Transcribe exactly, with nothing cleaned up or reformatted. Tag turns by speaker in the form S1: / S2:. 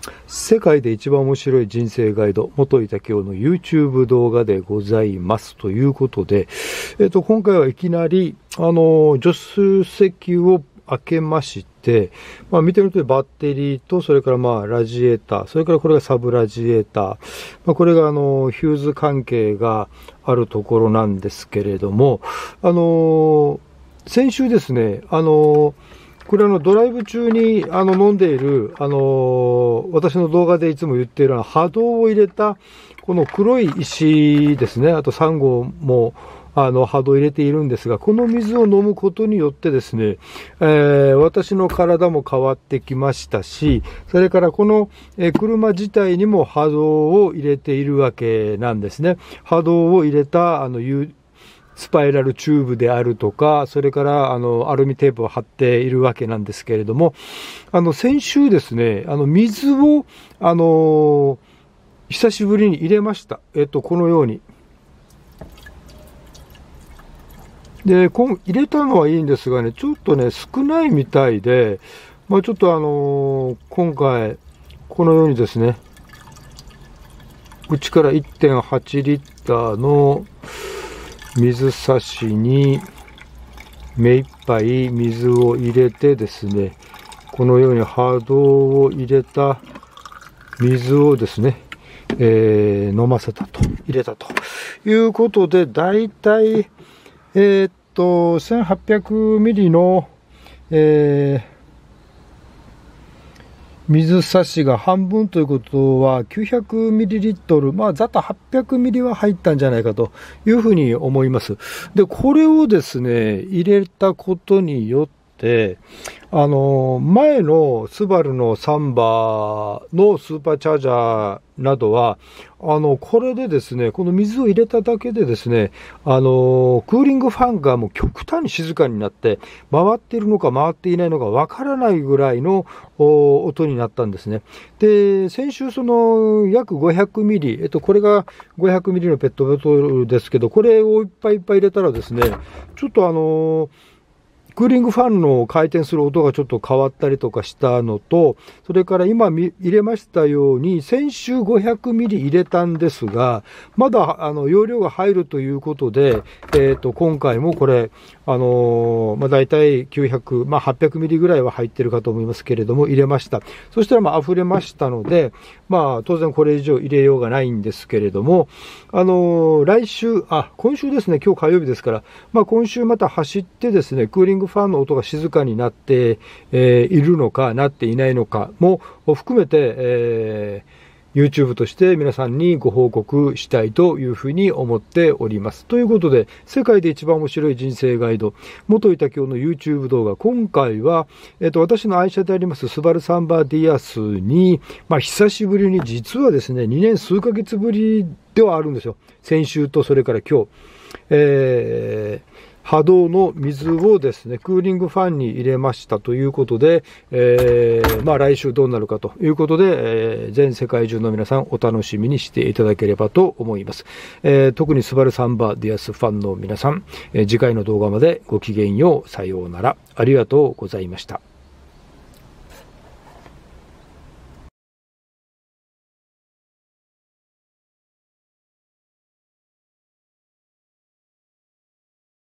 S1: 世界で一番面白い人生ガイド、元井武雄の YouTube 動画でございますということで、えっと、今回はいきなり、あの、助手席を開けまして、まあ見てみるとバッテリーと、それからまあラジエーター、それからこれがサブラジエーター、まあこれがあの、ヒューズ関係があるところなんですけれども、あの、先週ですね、あの、これあのドライブ中にあの飲んでいる、あの私の動画でいつも言っている波動を入れたこの黒い石ですね、あとサンゴもあの波動を入れているんですが、この水を飲むことによってですね、えー、私の体も変わってきましたし、それからこの、えー、車自体にも波動を入れているわけなんですね。波動を入れたあのスパイラルチューブであるとか、それからあのアルミテープを貼っているわけなんですけれども、あの先週ですね、あの水をあの久しぶりに入れました。えっとこのように。で、こ入れたのはいいんですがね、ちょっとね少ないみたいで、まあちょっとあの今回このようにですね、うちから いってんはちリッターの水差しに目いっぱい水を入れてですね、このように波動を入れた水をですね、えー、飲ませたと、入れたということで、だいたい、えー、っと、せんはっぴゃくミリの、えー水差しが半分ということはきゅうひゃくミリリットル、まあ、ざっとはっぴゃくミリは入ったんじゃないかというふうに思います。で、これをですね、入れたことによって、あの、前のスバルのサンバのスーパーチャージャーなどは、あの、これでですね、この水を入れただけでですね、あの、クーリングファンがもう極端に静かになって、回っているのか回っていないのかわからないぐらいの音になったんですね。で、先週その約ごひゃくミリ、えっと、これがごひゃくミリのペットボトルですけど、これをいっぱいいっぱい入れたらですね、ちょっとあの、クーリングファンの回転する音がちょっと変わったりとかしたのと、それから今入れましたように、先週ごひゃくミリ入れたんですが、まだあの容量が入るということで、えっと、今回もこれ、あのー、まあ、大体きゅうひゃく、まあ、はっぴゃくミリぐらいは入ってるかと思いますけれども、入れました。そしたらまあ溢れましたので、まあ、当然これ以上入れようがないんですけれども、あのー、来週、あ、今週ですね、今日火曜日ですから、まあ、今週また走ってですね、クーリングファンの音が静かになって、えー、いるのか、なっていないのかも含めて、えーYouTube として皆さんにご報告したいというふうに思っております。ということで、世界で一番面白い人生ガイド、元井武雄の YouTube 動画、今回は、えっと、私の愛車でありますスバルサンバディアスに、まあ、久しぶりに、実はですね、にねん数ヶ月ぶりではあるんですよ。先週とそれから今日。えー波動の水をですね、クーリングファンに入れましたということで、えー、まあ来週どうなるかということで、えー、全世界中の皆さんお楽しみにしていただければと思います。えー、特にスバルサンバディアスファンの皆さん、えー、次回の動画までごきげんよう、さようなら、ありがとうございました。